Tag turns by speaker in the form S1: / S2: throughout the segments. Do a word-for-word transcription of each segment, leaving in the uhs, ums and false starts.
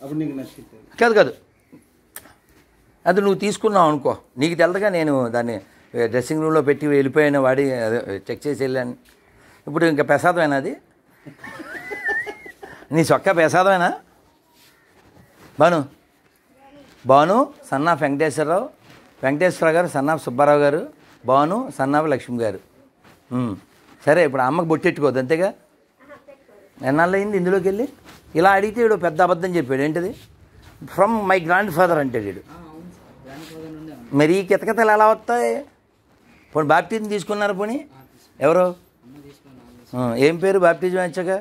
S1: కాదు కాదు అది నువ్వు తీసుకున్నావు అనుకో, నీకు తెలదుగా నేను దాన్ని డ్రెస్సింగ్ రూమ్లో పెట్టి వెళ్ళిపోయిన వాడి చెక్ చేసి వెళ్ళాను. ఇప్పుడు ఇంకా ప్రసాదమేనా అది? నీ చొక్కా ప్రసాదమేనా? బాను బాను సన్నాఫ్ వెంకటేశ్వరరావు, వెంకటేశ్వరరావు గారు సన్నాఫ్ సుబ్బారావు గారు, బాను సన్నాఫ్ లక్ష్మి గారు. సరే ఇప్పుడు అమ్మకు బొట్టెట్టుకోదు అంతేగా? ఎన్నాళ్ళు అయింది ఇందులోకి వెళ్ళి? ఇలా అడిగితే వీడు పెద్ద అబద్ధం చెప్పాడు. ఏంటిది? ఫ్రమ్ మై గ్రాండ్ ఫాదర్ అంటాడు వీడు. మరి ఈ కితకితలు ఎలా వస్తాయి? పోనీ బాప్టిజం తీసుకున్నారు పోనీ? ఎవరు? ఏం పేరు బాప్టిజం వచ్చాక?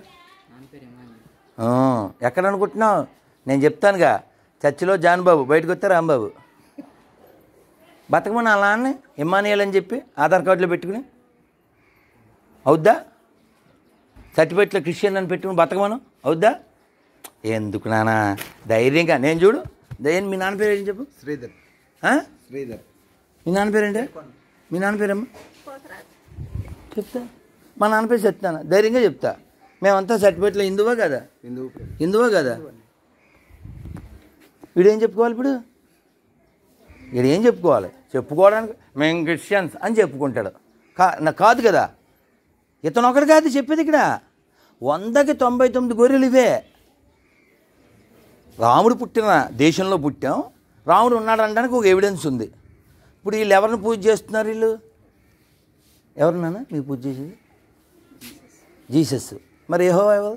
S1: ఎక్కడ అనుకుంటున్నావు? నేను చెప్తానుగా, చర్చిలో జాన్బాబు, బయటకు వస్తే రాంబాబు. బతకమని అలా అన్న ఇమ్మానియల్ అని చెప్పి ఆధార్ కార్డులో పెట్టుకుని అవుద్దా? సర్టిఫికెట్లో క్రిస్టియన్ అని పెట్టుకుని బతకమను అవుద్దా? ఎందుకు నాన్న ధైర్యంగా నేను చూడు. ధైర్యం. మీ నాన్న పేరు ఏం చెప్పు?
S2: శ్రీధర్. శ్రీధర్.
S1: మీ నాన్న పేరేంటే? మీ నాన్న పేరమ్మా చెప్తా. మా నాన్న పేరు చెప్తాను, ధైర్యంగా చెప్తా. మేమంతా సర్టిఫికెట్లో హిందువా కదా? హిందువా కదా? వీడేం చెప్పుకోవాలి ఇప్పుడు? వీడేం చెప్పుకోవాలి? చెప్పుకోవడానికి మేము క్రిస్టియన్స్ అని చెప్పుకుంటాడు. కా నా కాదు కదా, ఇతను ఒకటి కాదు చెప్పేది. ఇక్కడ వందకి తొంభై తొమ్మిది గొర్రెలు ఇవే. రాముడు పుట్టిన దేశంలో పుట్టాం, రాముడు ఉన్నాడు అనడానికి ఒక ఎవిడెన్స్ ఉంది. ఇప్పుడు వీళ్ళు ఎవరిని పూజ చేస్తున్నారు? వీళ్ళు ఎవరినైనా మీకు పూజ చేసేది? జీసస్. మరి యెహోవా ఎవరు?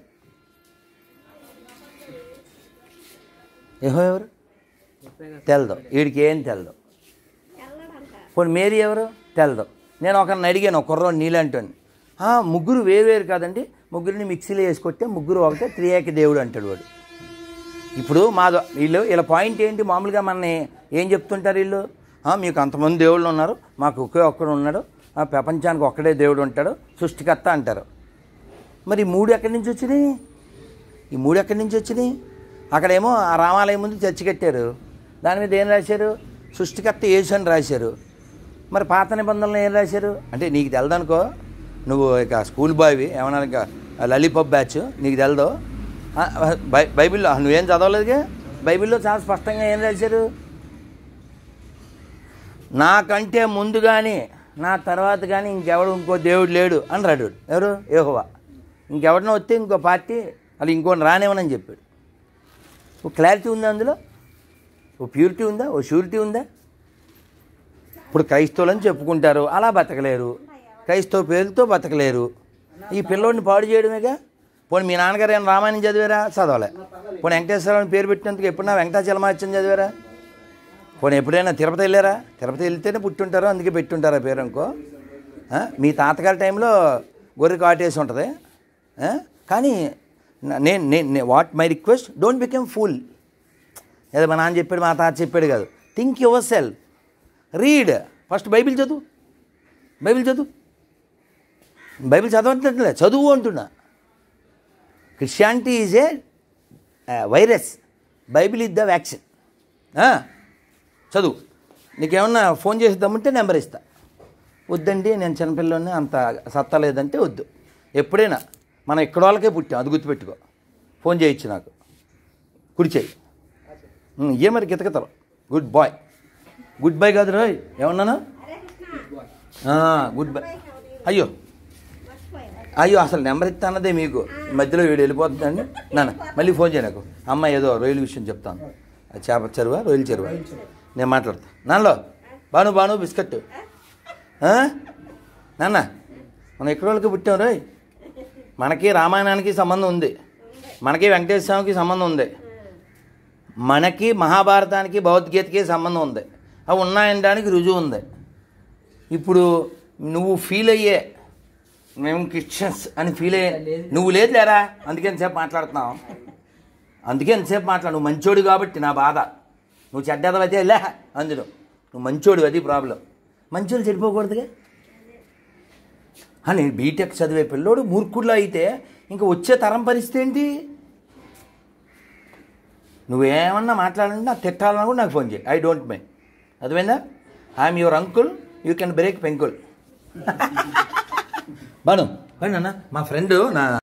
S1: యెహోవా ఎవరు తెలదు. వీడికి ఏం తెలదు. పోనీ మేరీ ఎవరు తెలదు. నేను ఒకరిని అడిగాను, ఒక కుర్రోడు నీలాంటి ముగ్గురు వేరు వేరు కాదండి, ముగ్గురిని మిక్సీలో వేసి కొట్టే ముగ్గురు ఒకటే త్రియేక దేవుడు అంటాడు వాడు. ఇప్పుడు మా వీళ్ళు వీళ్ళ పాయింట్ ఏంటి? మామూలుగా మనని ఏం చెప్తుంటారు వీళ్ళు? మీకు అంతమంది దేవుళ్ళు ఉన్నారు, మాకు ఒకే ఒక్కడు ఉన్నాడు, ప్రపంచానికి ఒక్కడే దేవుడు ఉంటాడు, సృష్టికర్త అంటారు. మరి ఈ మూడు ఎక్కడి నుంచి వచ్చినాయి? ఈ మూడు ఎక్కడి నుంచి వచ్చినాయి? అక్కడేమో ఆ రామాలయం ముందు చర్చి కట్టారు, దాని మీద ఏం రాశారు? సృష్టికర్త యేసు అని రాశారు. మరి పాత నిబంధనలు ఏం రాశారు? అంటే నీకు తెలదనుకో, నువ్వు ఇక స్కూల్ బాయ్వి, ఏమన్నా ఇక లలీపాప్ బ్యాచ్, నీకు తెలదో? బై బైబిల్లో నువ్వేం చదవలేదుగా? బైబిల్లో చాలా స్పష్టంగా ఏం రాశారు? నాకంటే ముందు కానీ నా తర్వాత కానీ ఇంకెవడు ఇంకో దేవుడు లేడు అని రాడు. ఎవరు? యెహోవా. ఇంకెవడనో వస్తే ఇంకో పార్టీ అది ఇంకోటి రానివ్వనని చెప్పాడు. ఓ క్లారిటీ ఉందా అందులో? ఓ ప్యూరిటీ ఉందా? ఓ షూరిటీ ఉందా? ఇప్పుడు క్రైస్తవులని చెప్పుకుంటారు, అలా బతకలేరు. క్రైస్తవ పేరుతో బతకలేరు. ఈ పిల్లోడిని పాడు చేయడమేగా. పోనీ మీ నాన్నగారు ఏమైనా రామాయణం చదివారా? చదవలే. పోనీ వెంకటేశ్వరరావు పేరు పెట్టినందుకు ఎప్పుడైనా వెంకటాచలమాచ్యం చదివారా? పోనీ ఎప్పుడైనా తిరుపతి వెళ్ళారా? తిరుపతి వెళ్తేనే పుట్టుంటారో అందుకే పెట్టుంటారా పేరు అనుకో. మీ తాతగారి టైంలో గొర్రె కాటేసి ఉంటుంది. కానీ నేను నేను what my request, don't become fool. ఏదో మా నాన్న చెప్పాడు, మా తాత చెప్పాడు కాదు. Think yourself, read. First Bible చదువు. బైబిల్ చదువు. బైబిల్ చదవట్లే, చదువు అంటున్నా. Christianity is a virus, Bible is the vaccine. చదువు. నీకేమన్నా ఫోన్ చేసి దమ్ముంటే నెంబర్ ఇస్తా. వద్దండి నేను చిన్నపిల్లని అంత సత్తా లేదంటే వద్దు. ఎప్పుడైనా మనం ఎక్కడ వాళ్ళకే పుట్టాం, అది గుర్తుపెట్టుకో. ఫోన్ చేయొచ్చు నాకు, కుడి చేయి. ఏ మరి గితగితలు. Good boy. గుడ్ బై కాదు రోయ్, ఏమన్నాను? Good bye. అయ్యో అయ్యో అసలు నెంబర్ ఇస్తా అన్నదే మీకు. మధ్యలో వీడు వెళ్ళిపోతుందండి. నాన్న మళ్ళీ ఫోన్ చేయ నాకు. అమ్మ ఏదో రొయ్యల విషయం చెప్తాను. చేప చెరువా, రొయ్యల చెరువా? నేను మాట్లాడతా. నాన్నలో బాను బాను బిస్కెట్. నాన్న మనం ఎక్కడ వాళ్ళకి పుట్టాం రోయ్. మనకి రామాయణానికి సంబంధం ఉంది, మనకి వెంకటేశ్వర స్వామికి సంబంధం ఉంది, మనకి మహాభారతానికి భగవద్గీతకి సంబంధం ఉంది. అవి ఉన్నాయనడానికి రుజువు ఉంది. ఇప్పుడు నువ్వు ఫీల్ అయ్యే మేము క్రిస్టియన్స్ అని ఫీల్ అయ్యే నువ్వు లేదు లేరా, అందుకే ఎంతసేపు మాట్లాడుతున్నావు. అందుకే ఎంతసేపు మాట్లాడు. నువ్వు మంచోడు కాబట్టి నా బాధ. నువ్వు చెడ్డదవైతే లే అందులో నువ్వు మంచోడు, అది ప్రాబ్లం. మంచోడు చెడిపోకూడదుగా. అని బీటెక్ చదివే పిల్లోడు మూర్ఖుల్లో అయితే ఇంకా వచ్చే తరం పరిస్థితి ఏంటి? నువ్వేమన్నా మాట్లాడాలంటే నాకు తిట్టాలన్నా కూడా నాకు ఫోన్ చేయి. I don't mind. అర్థమైందా? I'm your uncle, you can break pencil. Banu అన్న మా ఫ్రెండ్ నా